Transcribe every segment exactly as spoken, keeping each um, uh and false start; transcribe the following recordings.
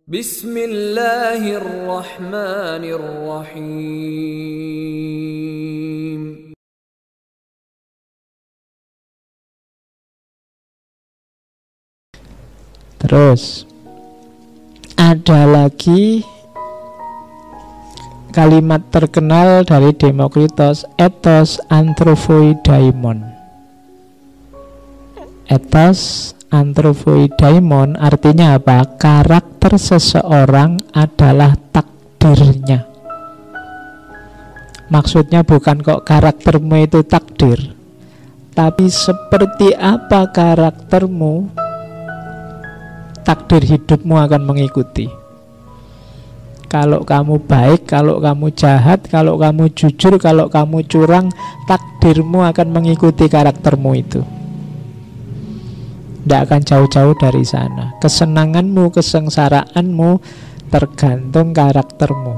Bismillahirrahmanirrahim. Terus ada lagi kalimat terkenal dari Demokritos, ethos anthropoidaimon. Ethos anthropoidaimon artinya apa? Karakter seseorang adalah takdirnya. Maksudnya bukan kok karaktermu itu takdir, tapi seperti apa karaktermu, takdir hidupmu akan mengikuti. Kalau kamu baik, kalau kamu jahat, kalau kamu jujur, kalau kamu curang, takdirmu akan mengikuti karaktermu itu. Tidak akan jauh-jauh dari sana. Kesenanganmu, kesengsaraanmu tergantung karaktermu.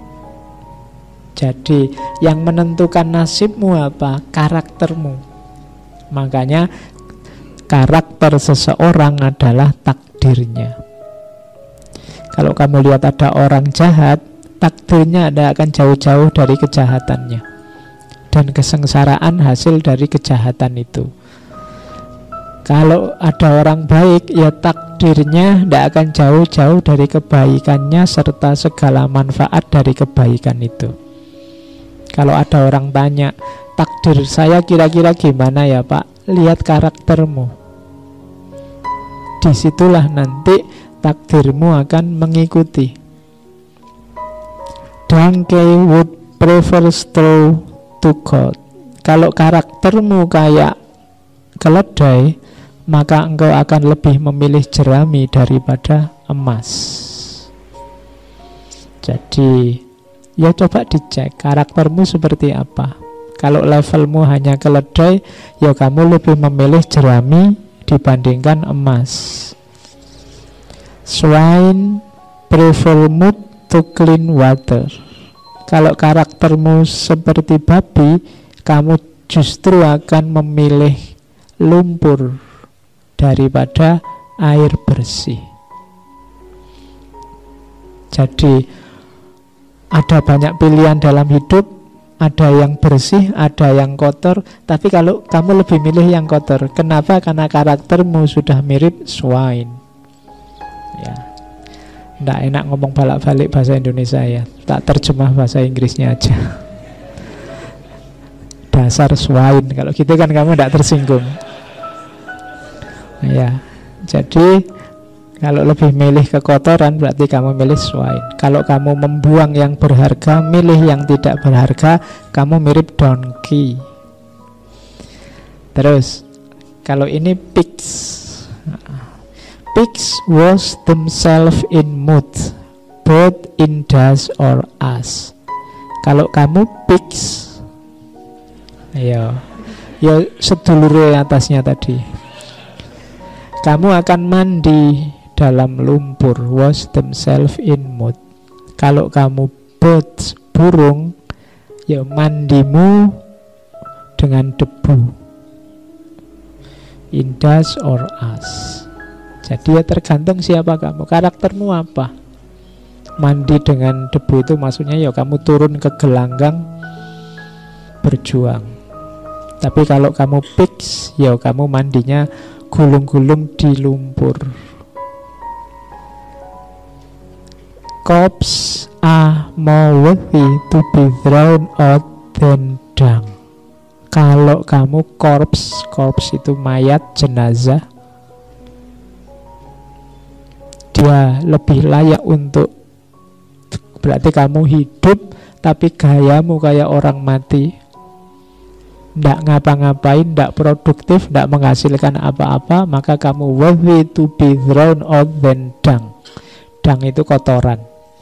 Jadi yang menentukan nasibmu apa? Karaktermu. Makanya karakter seseorang adalah takdirnya. Kalau kamu lihat ada orang jahat, takdirnya tidak akan jauh-jauh dari kejahatannya. Dan kesengsaraan hasil dari kejahatan itu. Kalau ada orang baik, ya takdirnya tidak akan jauh-jauh dari kebaikannya serta segala manfaat dari kebaikan itu. Kalau ada orang tanya, takdir saya kira-kira gimana ya Pak? Lihat karaktermu. Disitulah nanti takdirmu akan mengikuti. Donkey would prefer straw to gold. Kalau karaktermu kayak keledai, maka engkau akan lebih memilih jerami daripada emas. Jadi ya coba dicek karaktermu seperti apa. Kalau levelmu hanya keledai, ya kamu lebih memilih jerami dibandingkan emas. Swine prefer mud to clean water. Kalau karaktermu seperti babi, kamu justru akan memilih lumpur daripada air bersih. Jadi ada banyak pilihan dalam hidup. Ada yang bersih, ada yang kotor. Tapi kalau kamu lebih milih yang kotor, kenapa? Karena karaktermu sudah mirip swine. Ya, nggak enak ngomong balik-balik bahasa Indonesia ya. Tak terjemah bahasa Inggrisnya aja. Dasar swine. Kalau gitu kan kamu nggak tersinggung. Ya, jadi kalau lebih milih kekotoran berarti kamu milih swine. Kalau kamu membuang yang berharga, milih yang tidak berharga, kamu mirip donkey. Terus kalau ini pigs. Pigs wash themselves in mud, both in dust or ash. Kalau kamu pigs, ayo, ya sedulur atasnya tadi. Kamu akan mandi dalam lumpur, wash themselves in mud. Kalau kamu birds, burung, ya mandimu dengan debu, in dust or ash. Jadi ya tergantung siapa kamu, karaktermu apa. Mandi dengan debu itu maksudnya ya kamu turun ke gelanggang berjuang. Tapi kalau kamu pigs, ya kamu mandinya gulung-gulung di lumpur. Corpses are more worthy to be thrown out than dung. Kalau kamu corpse, corpse itu mayat, jenazah, dia lebih layak untuk, berarti kamu hidup tapi gayamu kayak orang mati, ndak ngapa-ngapain, ndak produktif, ndak menghasilkan apa-apa, maka kamu worthy to be thrown out than dung. Dung itu kotoran.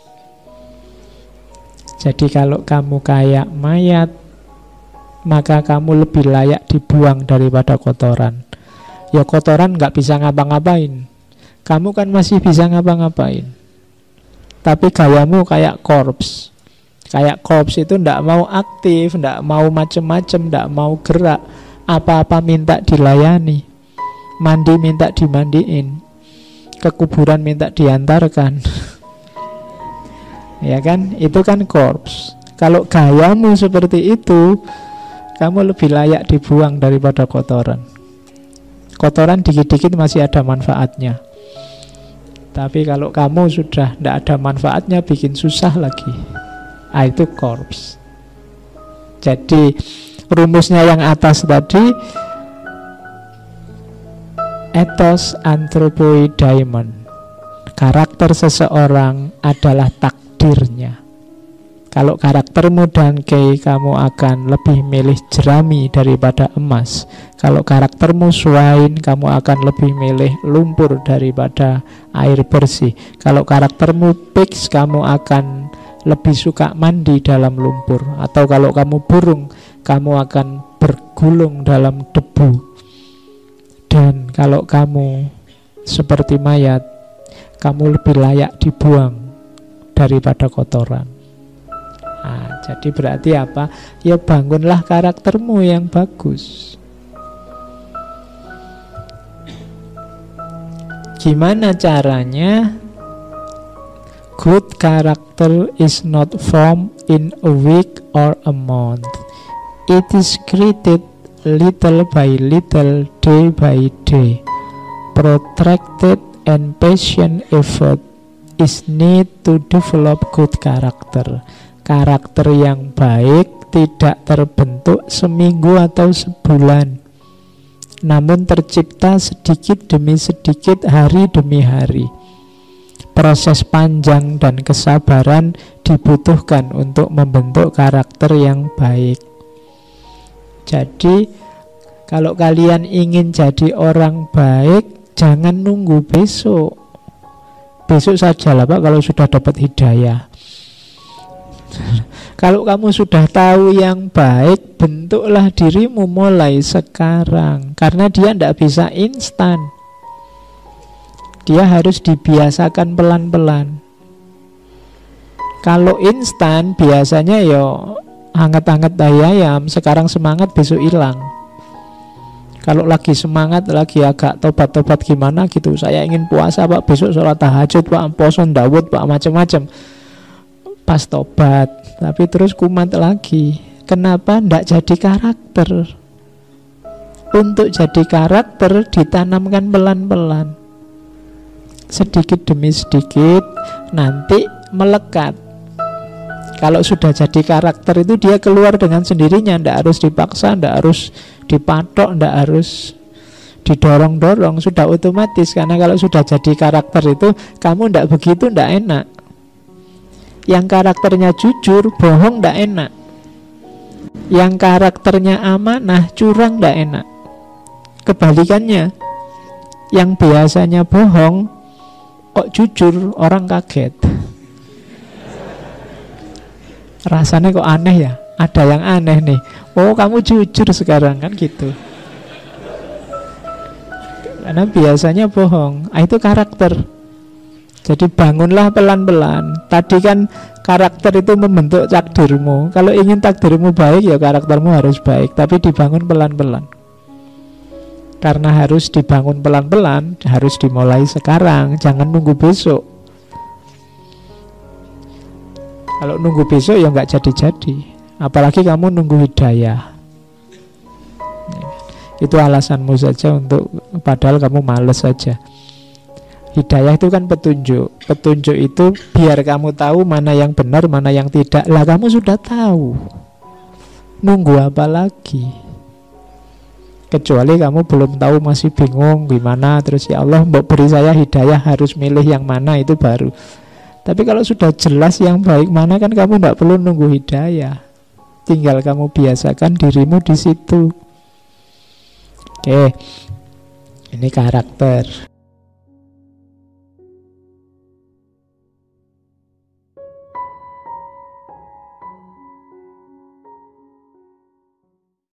Jadi kalau kamu kayak mayat, maka kamu lebih layak dibuang daripada kotoran. Ya kotoran nggak bisa ngapa-ngapain, kamu kan masih bisa ngapa-ngapain. Tapi gayamu kayak corpse. Kayak corpse itu ndak mau aktif, ndak mau macem-macem, ndak mau gerak. Apa-apa minta dilayani. Mandi minta dimandiin. Ke kuburan minta diantarkan. Ya kan? Itu kan corpse. Kalau gayamu seperti itu, kamu lebih layak dibuang daripada kotoran. Kotoran dikit-dikit masih ada manfaatnya. Tapi kalau kamu sudah tidak ada manfaatnya, bikin susah lagi. Ah, itu corpse. Jadi rumusnya yang atas tadi, ethos anthropoi daimon. Karakter seseorang adalah takdirnya. Kalau karaktermu dangkei, kamu akan lebih milih jerami daripada emas. Kalau karaktermu swine, kamu akan lebih milih lumpur daripada air bersih. Kalau karaktermu pigs, kamu akan lebih suka mandi dalam lumpur. Atau kalau kamu burung, kamu akan bergulung dalam debu. Dan kalau kamu seperti mayat, kamu lebih layak dibuang daripada kotoran. Nah, jadi berarti apa? Ya bangunlah karaktermu yang bagus. Gimana caranya? Good character is not formed in a week or a month. It is created little by little, day by day. Protracted and patient effort is need to develop good character. Karakter yang baik tidak terbentuk seminggu atau sebulan, namun tercipta sedikit demi sedikit, hari demi hari. Proses panjang dan kesabaran dibutuhkan untuk membentuk karakter yang baik. Jadi kalau kalian ingin jadi orang baik, jangan nunggu besok. Besok saja lah Pak kalau sudah dapat hidayah. Kalau kamu sudah tahu yang baik, bentuklah dirimu mulai sekarang. Karena dia tidak bisa instan. Dia harus dibiasakan pelan-pelan. Kalau instan biasanya yo hangat-hangat ayam, sekarang semangat besok hilang. Kalau lagi semangat, lagi agak tobat-tobat gimana gitu, saya ingin puasa Pak, besok sholat tahajud Pak, poso Dawud Pak, macam-macam. Pas tobat, tapi terus kumat lagi. Kenapa? Ndak jadi karakter. Untuk jadi karakter ditanamkan pelan-pelan, sedikit demi sedikit, nanti melekat. Kalau sudah jadi karakter itu dia keluar dengan sendirinya, ndak harus dipaksa, ndak harus dipatok, ndak harus didorong-dorong, sudah otomatis. Karena kalau sudah jadi karakter itu, kamu ndak begitu, ndak enak. Yang karakternya jujur, bohong ndak enak. Yang karakternya amanah, curang ndak enak. Kebalikannya, yang biasanya bohong kok jujur, orang kaget. Rasanya kok aneh ya, ada yang aneh nih. Oh kamu jujur sekarang, kan gitu. Karena biasanya bohong. Ah, itu karakter. Jadi bangunlah pelan-pelan. Tadi kan karakter itu membentuk takdirmu. Kalau ingin takdirmu baik, ya karaktermu harus baik. Tapi dibangun pelan-pelan. Karena harus dibangun pelan-pelan, harus dimulai sekarang. Jangan nunggu besok. Kalau nunggu besok ya nggak jadi-jadi. Apalagi kamu nunggu hidayah. Itu alasanmu saja untuk, padahal kamu males saja. Hidayah itu kan petunjuk. Petunjuk itu biar kamu tahu mana yang benar, mana yang tidak. Lah kamu sudah tahu, nunggu apa lagi? Kecuali kamu belum tahu, masih bingung gimana. Terus ya Allah mbok beri saya hidayah, harus milih yang mana, itu baru. Tapi kalau sudah jelas yang baik mana, kan kamu tidak perlu nunggu hidayah. Tinggal kamu biasakan dirimu di situ. Oke, ini karakter.